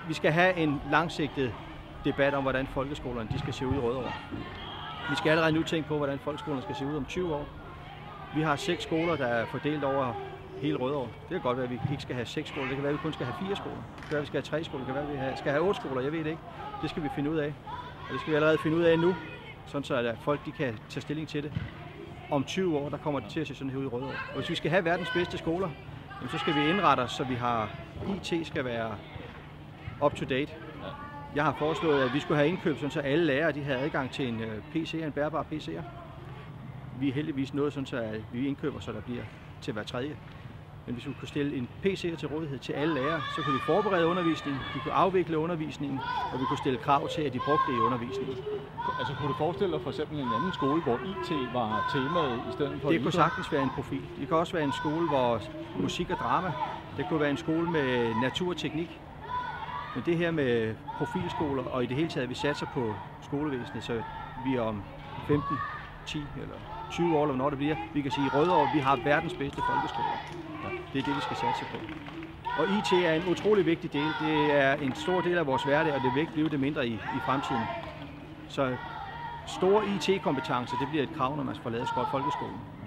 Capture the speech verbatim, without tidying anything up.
vi skal have en langsigtet debat om, hvordan folkeskolerne de skal se ud i Rødovre. Vi skal allerede nu tænke på, hvordan folkeskolerne skal se ud om tyve år. Vi har seks skoler, der er fordelt over hele Rødovre. Det kan godt være, at vi ikke skal have seks skoler. Det kan være, at vi kun skal have fire skoler. Det kan være, at vi skal have tre skoler. Det kan være, at vi skal have otte skoler. Jeg ved det ikke. Det skal vi finde ud af. Og det skal vi allerede finde ud af nu, sådan så at folk de kan tage stilling til det. Om tyve år, der kommer det til at se sådan her ud i Rødovre. Og hvis vi skal have verdens bedste skoler, så skal vi indrette os, så vi har I T skal være up to date. Jeg har foreslået, at vi skulle have indkøbt, sådan så alle lærere de havde adgang til en P C, en bærbar P C'er. Vi er heldigvis nået sådan, så vi indkøber, så der bliver til hver tredje. Men hvis vi kunne stille en P C'er til rådighed til alle lærere, så kunne vi forberede undervisningen, vi kunne afvikle undervisningen, og vi kunne stille krav til, at de brugte det i undervisningen. Altså kunne du forestille dig for eksempel en anden skole, hvor I T var temaet i stedet for Det kunne sagtens være en profil. Det kan også være en skole, hvor musik og drama. Det kunne være en skole med natur og teknik. Men det her med profilskoler, og i det hele taget, vi satser på skolevæsenet, så vi om femten, ti eller tyve år, eller hvornår det bliver, vi kan sige, at i Rødovre, vi har verdens bedste folkeskoler. Ja, det er det, vi skal satse på. Og I T er en utrolig vigtig del. Det er en stor del af vores hverdag, og det vil ikke blive det mindre i, i fremtiden. Så store I T-kompetencer, det bliver et krav, når man får lavet folkeskolen.